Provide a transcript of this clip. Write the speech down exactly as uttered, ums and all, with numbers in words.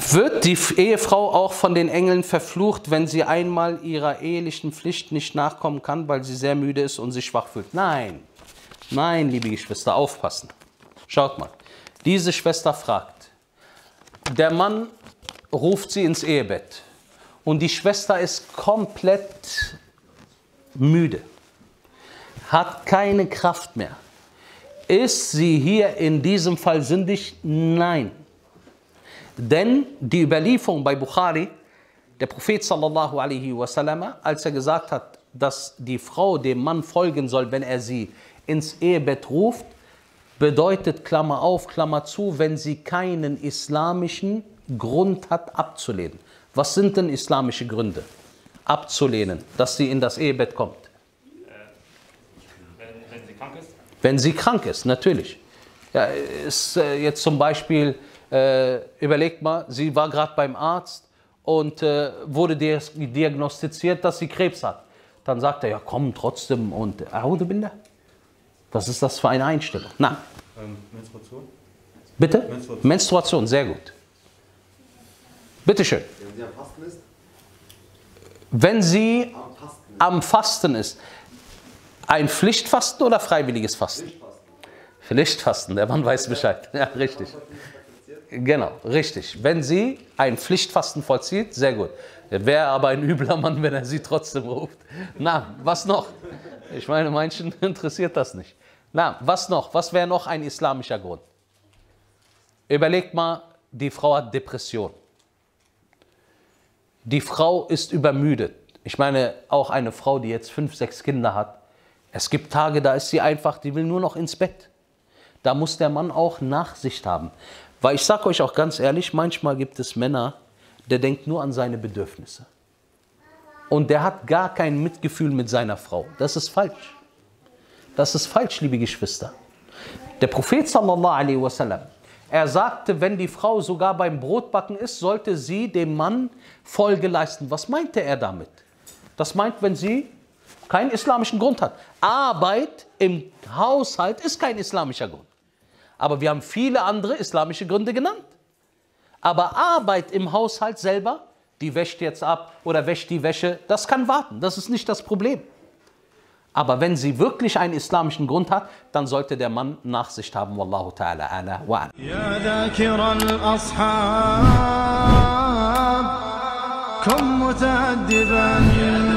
Wird die Ehefrau auch von den Engeln verflucht, wenn sie einmal ihrer ehelichen Pflicht nicht nachkommen kann, weil sie sehr müde ist und sich schwach fühlt? Nein, nein, liebe Geschwister, aufpassen. Schaut mal, diese Schwester fragt, der Mann ruft sie ins Ehebett und die Schwester ist komplett müde, hat keine Kraft mehr. Ist sie hier in diesem Fall sündig? Nein. Denn die Überlieferung bei Bukhari, der Prophet sallallahu alaihi wasallam, als er gesagt hat, dass die Frau dem Mann folgen soll, wenn er sie ins Ehebett ruft, bedeutet, Klammer auf, Klammer zu, wenn sie keinen islamischen Grund hat abzulehnen. Was sind denn islamische Gründe abzulehnen, dass sie in das Ehebett kommt? Äh, wenn, wenn sie krank ist? Wenn sie krank ist, natürlich. Ja, ist äh, jetzt zum Beispiel, äh, überlegt mal, sie war gerade beim Arzt und äh, wurde diagnostiziert, dass sie Krebs hat. Dann sagt er, ja komm trotzdem und A'udhu billah. Was ist das für eine Einstellung? Na. Ähm, Menstruation? Bitte? Menstruation. Menstruation, sehr gut. Bitte schön. Wenn sie am Fasten ist? Wenn sie Am Fasten. am Fasten ist. Ein Pflichtfasten oder freiwilliges Fasten? Pflichtfasten. Pflichtfasten, der Mann weiß Bescheid. Ja, richtig. Genau, richtig. Wenn sie ein Pflichtfasten vollzieht, sehr gut. Er wäre aber ein übler Mann, wenn er sie trotzdem ruft. Na, was noch? Ich meine, manchen interessiert das nicht. Na, was noch? Was wäre noch ein islamischer Grund? Überlegt mal, die Frau hat Depression. Die Frau ist übermüdet. Ich meine, auch eine Frau, die jetzt fünf, sechs Kinder hat. Es gibt Tage, da ist sie einfach, die will nur noch ins Bett. Da muss der Mann auch Nachsicht haben. Weil ich sage euch auch ganz ehrlich, manchmal gibt es Männer, der denkt nur an seine Bedürfnisse. Und der hat gar kein Mitgefühl mit seiner Frau. Das ist falsch. Das ist falsch, liebe Geschwister. Der Prophet sallallahu alaihi wasallam, er sagte, wenn die Frau sogar beim Brotbacken ist, sollte sie dem Mann Folge leisten. Was meinte er damit? Das meint, wenn sie keinen islamischen Grund hat. Arbeit im Haushalt ist kein islamischer Grund. Aber wir haben viele andere islamische Gründe genannt. Aber Arbeit im Haushalt selber, die wäscht jetzt ab oder wäscht die Wäsche, das kann warten, das ist nicht das Problem. Aber wenn sie wirklich einen islamischen Grund hat, dann sollte der Mann Nachsicht haben. Wallahu ta'ala ala wa ala. Ya dhakira al-ashab, kun muta'addiban.